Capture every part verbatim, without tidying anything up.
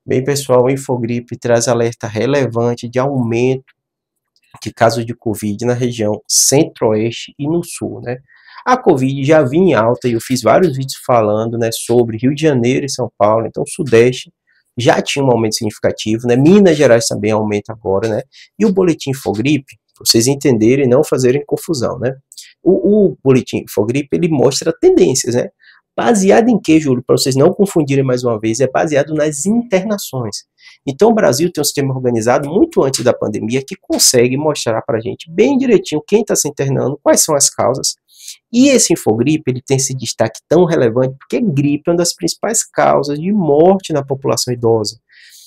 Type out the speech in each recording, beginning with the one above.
Bem, pessoal, o Infogripe traz alerta relevante de aumento de casos de Covid na região centro-oeste e no sul, né? A Covid já vinha em alta e eu fiz vários vídeos falando, né, sobre Rio de Janeiro e São Paulo, então o Sudeste já tinha um aumento significativo, né? Minas Gerais também aumenta agora, né? E o boletim Infogripe, para vocês entenderem e não fazerem confusão, né? O, o boletim Infogripe, ele mostra tendências, né? Baseado em que, Júlio? Para vocês não confundirem mais uma vez, é baseado nas internações. Então o Brasil tem um sistema organizado muito antes da pandemia que consegue mostrar para a gente bem direitinho quem está se internando, quais são as causas. E esse Infogripe, ele tem esse destaque tão relevante porque gripe é uma das principais causas de morte na população idosa.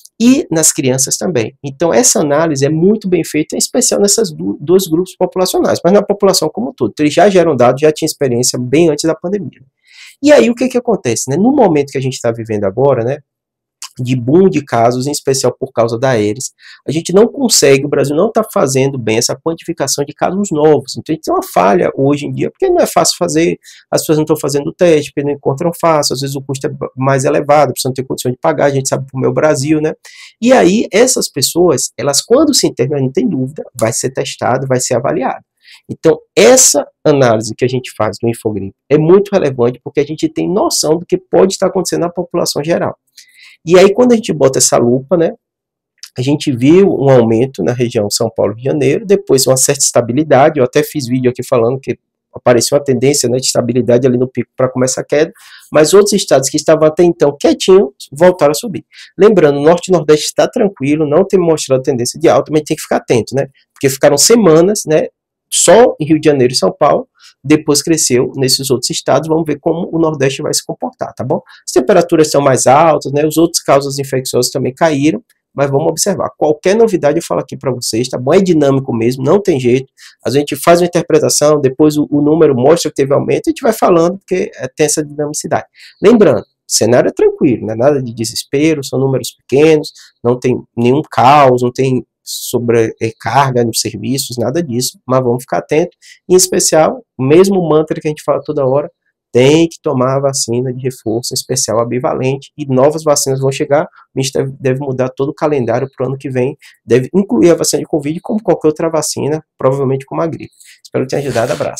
E nas crianças também. Então essa análise é muito bem feita, em especial nesses dois grupos populacionais, mas na população como um todo. Então, eles já geram dados, já tinham experiência bem antes da pandemia. E aí o que que acontece, né? No momento que a gente está vivendo agora, né, de boom de casos, em especial por causa da Aedes, a gente não consegue, o Brasil não está fazendo bem essa quantificação de casos novos. Então a gente tem uma falha hoje em dia, porque não é fácil fazer, as pessoas não estão fazendo o teste, porque não encontram fácil, às vezes o custo é mais elevado, a pessoa não tem condição de pagar, a gente sabe como é o Brasil, né? E aí essas pessoas, elas quando se internam, não tem dúvida, vai ser testado, vai ser avaliado. Então, essa análise que a gente faz do Infogripe é muito relevante porque a gente tem noção do que pode estar acontecendo na população geral. E aí, quando a gente bota essa lupa, né, a gente viu um aumento na região São Paulo e Rio de Janeiro, depois uma certa estabilidade, eu até fiz vídeo aqui falando que apareceu uma tendência, né, de estabilidade ali no pico para começar a queda, mas outros estados que estavam até então quietinhos voltaram a subir. Lembrando, o Norte e Nordeste está tranquilo, não tem mostrado tendência de alta, mas tem que ficar atento, né, porque ficaram semanas, né, só em Rio de Janeiro e São Paulo, depois cresceu nesses outros estados, vamos ver como o Nordeste vai se comportar, tá bom? As temperaturas são mais altas, né, os outros causas infecciosas também caíram, mas vamos observar, qualquer novidade eu falo aqui para vocês, tá bom? É dinâmico mesmo, não tem jeito, a gente faz uma interpretação, depois o, o número mostra que teve aumento, a gente vai falando, porque é, tem essa dinamicidade. Lembrando, o cenário é tranquilo, não é nada de desespero, são números pequenos, não tem nenhum caos, não tem sobrecarga nos serviços, nada disso, mas vamos ficar atentos, em especial, o mesmo mantra que a gente fala toda hora, tem que tomar a vacina de reforço, em especial a bivalente, e novas vacinas vão chegar, a gente deve, deve mudar todo o calendário para o ano que vem, deve incluir a vacina de Covid como qualquer outra vacina, provavelmente como a gripe. Espero que tenha ajudado, abraço.